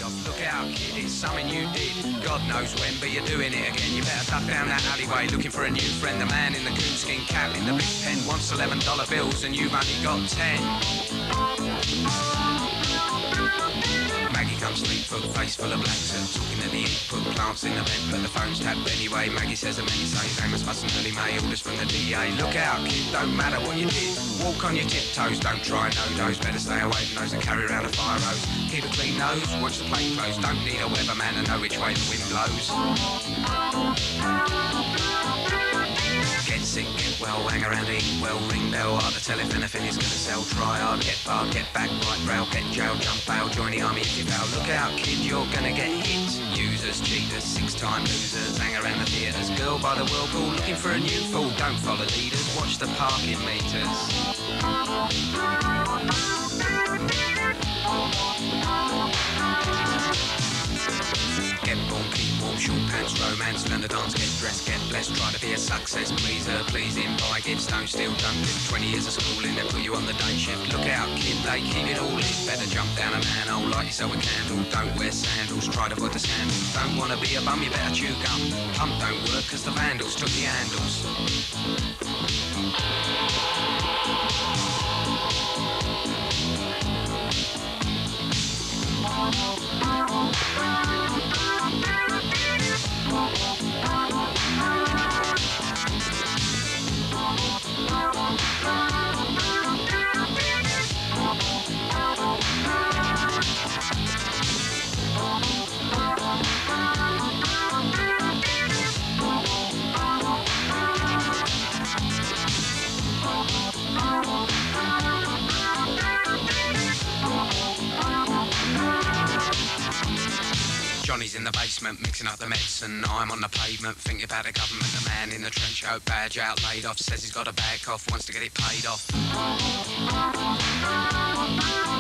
off. Look out, kid, it's something you did. God knows when, but you're doing it again. You better duck down that alleyway looking for a new friend. The man in the coonskin cap in the big pen wants $11 bills and you've only got 10. Maggie comes 3 foot, face full of black soot, talking to the ink, put plants in the vent, but the phone's tapped anyway. Maggie says the many say Amos mustn't early May, orders from the DA. Look out, kid, don't matter what you did. Walk on your tiptoes, don't try no-nos. Better stay away from those that carry around a fire hose. Keep a clean nose, watch the plane close. Don't need a weatherman to know which way the wind blows. Get sick, get well, hang around, eat well, ring bell, hard to tell if anything is gonna sell. Try hard, get barred, get back, right rail, get jail, jump bail, join the army if you fail. Look out, kid, you're gonna get hit. Users, cheaters, 6-time losers, hang around the theatres. Girl by the whirlpool, looking for a new fool. Don't follow leaders, watch the parking meters. Get born, keep warm, short pants, romance, learn to dance, get dressed, get blessed, try to be a success, please her, please him, buy gifts, don't steal, don't live 20 years of schooling, they put you on the day shift. Look out, kid, they keep it all lit. Better jump down a manhole, light yourself a candle, don't wear sandals, try to avoid the scandals. Don't wanna be a bum, you better chew gum. Pump don't work cause the vandals took the handles. Johnny's in the basement mixing up the medicine. I'm on the pavement thinking about the government. The man in the trench coat, badge out, laid off, says he's got a bad cough, wants to get it paid off.